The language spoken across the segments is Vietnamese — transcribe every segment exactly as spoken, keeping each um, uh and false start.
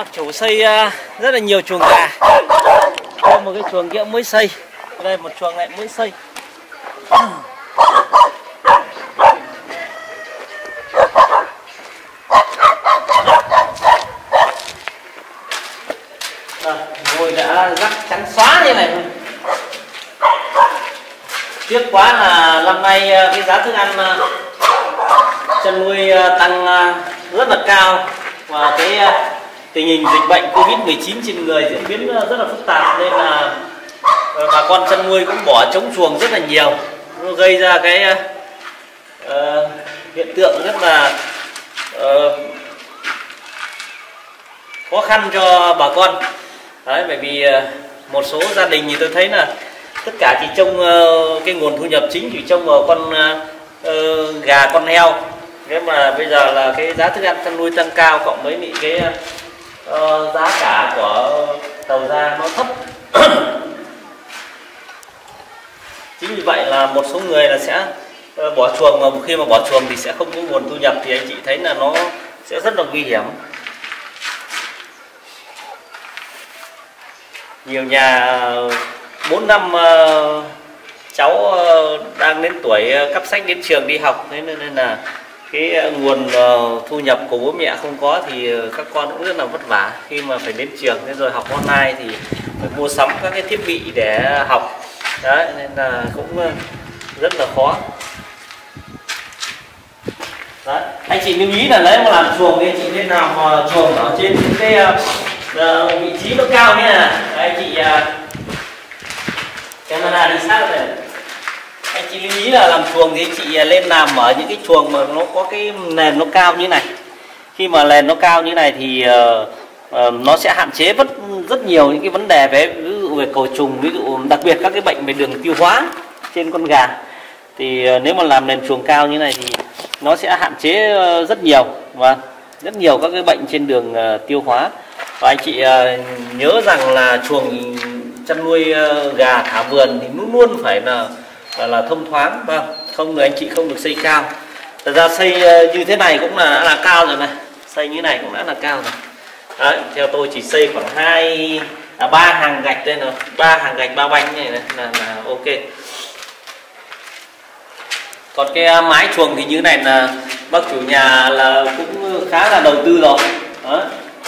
Bác chủ xây rất là nhiều chuồng gà. Đây một cái chuồng kia mới xây, đây một chuồng lại mới xây. Ngôi đã rắc trắng xóa như này thôi. Tiếc quá là năm nay cái giá thức ăn chăn nuôi tăng rất là cao, và cái tình hình dịch bệnh Covid mười chín trên người diễn biến rất là phức tạp, nên là bà con chăn nuôi cũng bỏ trống chuồng rất là nhiều. Nó gây ra cái uh, hiện tượng rất là uh, khó khăn cho bà con. Đấy, bởi vì uh, một số gia đình thì tôi thấy là tất cả chỉ trông uh, cái nguồn thu nhập chính chỉ trông vào con uh, uh, gà, con heo. Thế mà bây giờ là cái giá thức ăn chăn nuôi tăng cao, cộng với những cái uh, giá cả của đầu ra nó thấp. Chính vì vậy là một số người là sẽ uh, bỏ chuồng, mà khi mà bỏ chuồng thì sẽ không có nguồn thu nhập, thì anh chị thấy là nó sẽ rất là nguy hiểm. Nhiều nhà bốn năm uh, cháu uh, đang đến tuổi uh, cấp sách đến trường đi học, thế nên, nên là cái nguồn uh, thu nhập của bố mẹ không có, thì uh, các con cũng rất là vất vả khi mà phải đến trường. Thế rồi học online thì phải mua sắm các cái thiết bị để học. Đấy, nên là cũng uh, rất là khó. Đấy, anh chị lưu ý là nếu mà làm chuồng thì anh chị nên làm uh, chuồng ở trên những cái uh, uh, vị trí nó cao như này. Anh chị uh, camera đi sát rồi. Anh chị lưu ý là làm chuồng thì anh chị lên làm ở những cái chuồng mà nó có cái nền nó cao như này. Khi mà nền nó cao như này thì uh, uh, nó sẽ hạn chế rất rất nhiều những cái vấn đề về ví dụ về cầu trùng, ví dụ đặc biệt các cái bệnh về đường tiêu hóa trên con gà. Thì uh, nếu mà làm nền chuồng cao như này thì nó sẽ hạn chế uh, rất nhiều và rất nhiều các cái bệnh trên đường uh, tiêu hóa. Và anh chị uh, nhớ rằng là chuồng chăn nuôi uh, gà thả vườn thì luôn luôn phải là là, là thông thoáng, vâng, không thì anh chị không được xây cao. Thật ra xây uh, như thế này cũng là đã là cao rồi này, xây như này cũng đã là cao rồi. Đấy, theo tôi chỉ xây khoảng hai à, ba hàng gạch đây rồi, ba hàng gạch ba banh này, này là, là ok. Còn cái uh, mái chuồng thì như này là bác chủ nhà là cũng khá là đầu tư rồi. Đó.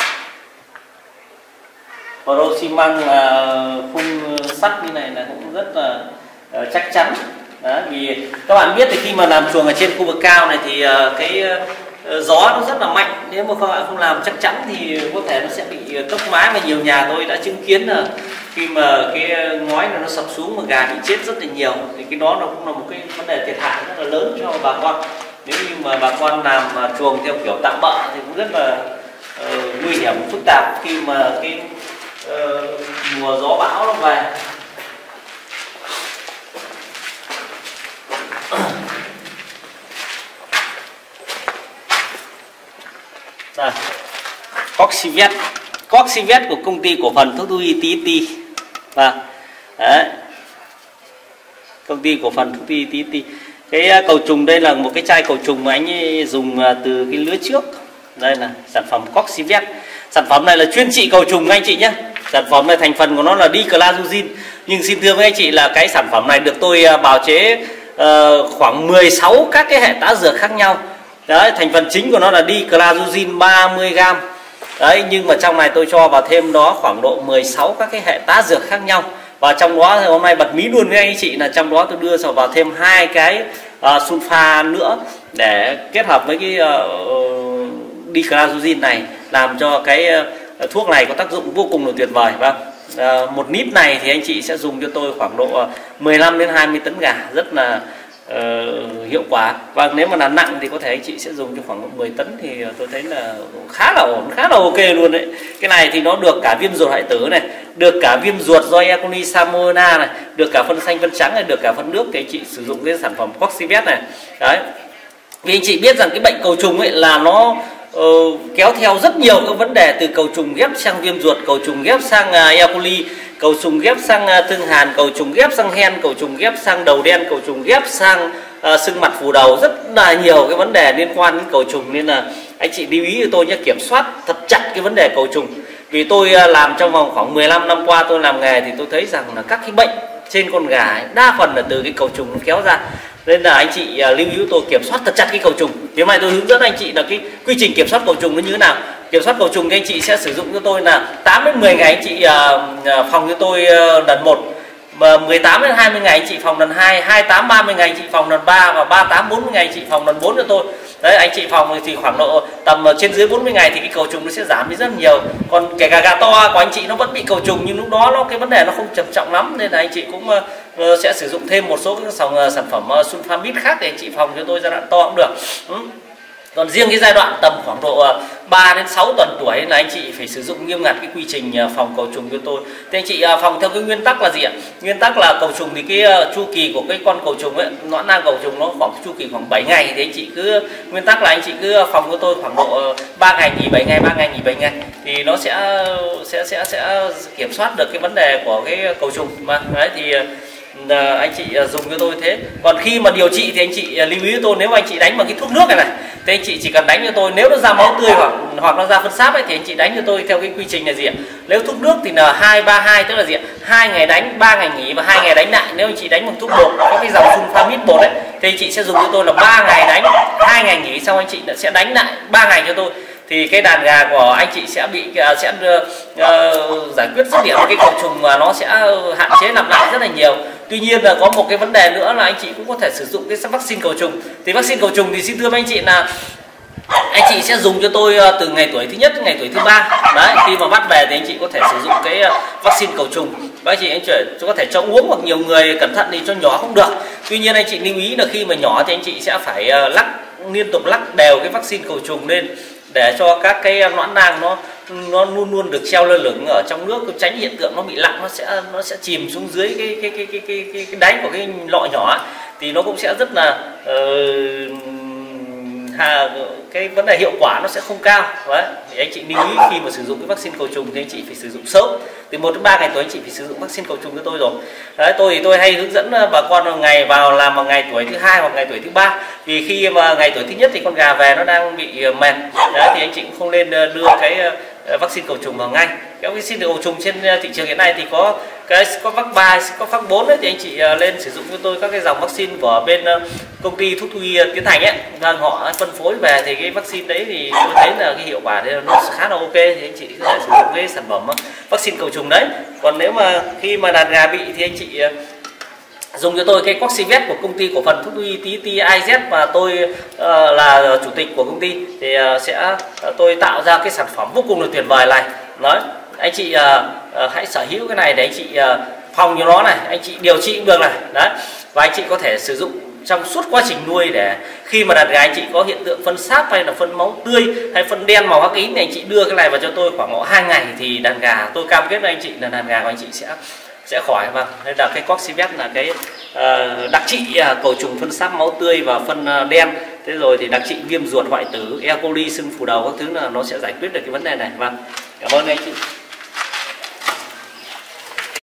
Pro xi măng là phun sắt như này là cũng rất là uh, chắc chắn. Đó, vì các bạn biết thì khi mà làm chuồng ở trên khu vực cao này thì uh, cái uh, gió nó rất là mạnh. Nếu mà các bạn không làm chắc chắn thì có thể nó sẽ bị tốc mái, và nhiều nhà tôi đã chứng kiến là khi mà cái ngói này nó sập xuống mà gà bị chết rất là nhiều, thì cái đó nó cũng là một cái vấn đề thiệt hại rất là lớn cho bà con. Nếu như mà bà con làm chuồng theo kiểu tạm bợ thì cũng rất là uh, nguy hiểm, phức tạp khi mà cái uh, mùa gió bão nó về. Đây, Coxivet, Coxivet của công ty cổ phần thuốc thú y tê ét tê. Và đấy, công ty cổ phần thuốc thú y tê ét tê. Cái cầu trùng đây là một cái chai cầu trùng mà anh ấy dùng từ cái lứa trước. Đây là sản phẩm Coxivet. Sản phẩm này là chuyên trị cầu trùng anh chị nhé. Sản phẩm này thành phần của nó là diclazuzin. Nhưng xin thưa với anh chị là cái sản phẩm này được tôi bào chế uh, khoảng mười sáu các cái hệ tá dược khác nhau. Đấy, thành phần chính của nó là diclazuzin ba mươi gam. Đấy, nhưng mà trong này tôi cho vào thêm đó khoảng độ mười sáu các cái hệ tá dược khác nhau. Và trong đó thì hôm nay bật mí luôn với anh chị là trong đó tôi đưa vào thêm hai cái uh, sulfa nữa để kết hợp với cái uh, diclazuzin này, làm cho cái uh, thuốc này có tác dụng vô cùng là tuyệt vời. Vâng, uh, một lít này thì anh chị sẽ dùng cho tôi khoảng độ uh, mười lăm đến hai mươi tấn gà, rất là uh, hiệu quả. Và nếu mà là nặng thì có thể anh chị sẽ dùng cho khoảng mười tấn, thì tôi thấy là khá là ổn, khá là ok luôn đấy. Cái này thì nó được cả viêm ruột hoại tử này, được cả viêm ruột do E. coli Salmonella này, được cả phân xanh phân trắng này, được cả phân nước, thì anh chị sử dụng cái sản phẩm Coxivet này. Đấy, vì anh chị biết rằng cái bệnh cầu trùng ấy là nó uh, kéo theo rất nhiều các vấn đề, từ cầu trùng ghép sang viêm ruột, cầu trùng ghép sang uh, E. coli, cầu trùng ghép sang uh, thương hàn, cầu trùng ghép sang hen, cầu trùng ghép sang đầu đen, cầu trùng ghép sang uh, sưng mặt phù đầu, rất là nhiều cái vấn đề liên quan đến cầu trùng. Nên là anh chị lưu ý cho tôi nhé, kiểm soát thật chặt cái vấn đề cầu trùng. Vì tôi làm trong vòng khoảng mười lăm năm qua tôi làm nghề thì tôi thấy rằng là các cái bệnh trên con gà ấy, đa phần là từ cái cầu trùng nó kéo ra. Nên là anh chị uh, lưu ý tôi kiểm soát thật chặt cái cầu trùng. Thì hôm nay tôi hướng dẫn anh chị là cái quy trình kiểm soát cầu trùng nó như thế nào. Kiểm soát cầu trùng thì anh chị sẽ sử dụng cho tôi là tám đến mười ngày anh chị uh, phòng cho tôi uh, lần một, mà mười tám đến hai mươi ngày anh chị phòng lần hai, hai mươi tám ba mươi ngày anh chị phòng lần ba, và ba mươi tám bốn mươi ngày anh chị phòng lần bốn cho tôi. Đấy, anh chị phòng thì khoảng độ tầm trên dưới bốn mươi ngày thì cái cầu trùng nó sẽ giảm đi rất nhiều. Còn kể cả gà to của anh chị nó vẫn bị cầu trùng, nhưng lúc đó nó cái vấn đề nó không trầm trọng lắm, nên là anh chị cũng uh, sẽ sử dụng thêm một số cái dòng uh, sản phẩm uh, Sulfamid khác để anh chị phòng cho tôi giai đoạn to cũng được. Ừ. Còn riêng cái giai đoạn tầm khoảng độ ba đến sáu tuần tuổi là anh chị phải sử dụng nghiêm ngặt cái quy trình phòng cầu trùng cho tôi. Thì anh chị phòng theo cái nguyên tắc là gì ạ? Nguyên tắc là cầu trùng thì cái chu kỳ của cái con cầu trùng ấy, nõn nang cầu trùng nó khoảng chu kỳ khoảng bảy ngày, thì anh chị cứ nguyên tắc là anh chị cứ phòng cho tôi khoảng độ ba ngày nghỉ bảy ngày, ba ngày nghỉ bảy ngày, thì nó sẽ sẽ sẽ sẽ kiểm soát được cái vấn đề của cái cầu trùng mà. Đấy thì anh chị dùng cho tôi thế. Còn khi mà điều trị thì anh chị lưu ý cho tôi, nếu mà anh chị đánh bằng cái thuốc nước này này thì anh chị chỉ cần đánh cho tôi, nếu nó ra máu tươi hoặc hoặc nó ra phân sáp ấy thì anh chị đánh cho tôi theo cái quy trình là gì ạ? Nếu thuốc nước thì là hai ba hai, tức là gì ạ? hai ngày đánh, ba ngày nghỉ và hai ngày đánh lại. Nếu anh chị đánh bằng thuốc bột, có cái dòng Sulfamid bột ấy, thì anh chị sẽ dùng cho tôi là ba ngày đánh, hai ngày nghỉ, xong anh chị sẽ đánh lại ba ngày cho tôi. Thì cái đàn gà của anh chị sẽ bị sẽ uh, giải quyết dứt điểm cái cầu trùng mà nó sẽ hạn chế lặp lại rất là nhiều. Tuy nhiên là có một cái vấn đề nữa là anh chị cũng có thể sử dụng cái vaccine cầu trùng. Thì vaccine cầu trùng thì xin thưa với anh chị là anh chị sẽ dùng cho tôi từ ngày tuổi thứ nhất đến ngày tuổi thứ ba. Đấy, khi mà bắt về thì anh chị có thể sử dụng cái vaccine cầu trùng. Và anh chị anh chị có thể cho uống, hoặc nhiều người cẩn thận thì cho nhỏ không được. Tuy nhiên anh chị lưu ý là khi mà nhỏ thì anh chị sẽ phải lắc liên tục lắc đều cái vaccine cầu trùng lên, để cho các cái nõn nang nó nó luôn luôn được treo lơ lửng ở trong nước, tránh hiện tượng nó bị lặng, nó sẽ nó sẽ chìm xuống dưới cái cái cái cái cái cái, cái đáy của cái lọ nhỏ, thì nó cũng sẽ rất là uh, hà, cái vấn đề hiệu quả nó sẽ không cao. Đấy, thì anh chị lưu ý khi mà sử dụng cái vaccine cầu trùng thì anh chị phải sử dụng sớm, từ một đến ba ngày tuổi anh chị phải sử dụng vaccine cầu trùng cho tôi rồi. Đấy, tôi thì tôi hay hướng dẫn bà con ngày vào làm vào ngày tuổi thứ hai hoặc ngày tuổi thứ ba, vì khi mà ngày tuổi thứ nhất thì con gà về nó đang bị mệt. Đấy, thì anh chị cũng không nên đưa cái vaccine cầu trùng vào ngay. Cái vaccine cầu trùng trên thị trường hiện nay thì có cái có vac ba, có vac bốn đấy, thì anh chị lên sử dụng cho tôi các cái dòng vaccine của bên công ty thuốc thú y Tiến Thành ấy, và họ phân phối về, thì cái vaccine đấy thì tôi thấy là cái hiệu quả đấy nó khá là ok, thì anh chị có thể sử dụng cái sản phẩm vaccine cầu trùng đấy. Còn nếu mà khi mà đàn gà bị thì anh chị dùng cho tôi cái Coxivet của công ty cổ phần thuốc thú y tê tê i zét, và tôi uh, là chủ tịch của công ty, thì uh, sẽ uh, tôi tạo ra cái sản phẩm vô cùng là tuyệt vời này. Nói anh chị uh, uh, hãy sở hữu cái này để anh chị uh, phòng cho nó này, anh chị điều trị cũng được này. Đấy, và anh chị có thể sử dụng trong suốt quá trình nuôi, để khi mà đàn gà anh chị có hiện tượng phân sáp hay là phân máu tươi hay phân đen màu hắc ín thì anh chị đưa cái này vào cho tôi khoảng độ hai ngày, thì đàn gà tôi cam kết với anh chị là đàn gà của anh chị sẽ sẽ khỏi. Mà nên là cái Coxivet là cái uh, đặc trị uh, cầu trùng phân sáp máu tươi và phân uh, đen. Thế rồi thì đặc trị viêm ruột hoại tử, E. coli, sưng phù đầu các thứ là nó sẽ giải quyết được cái vấn đề này. Vâng, cảm ơn anh chị.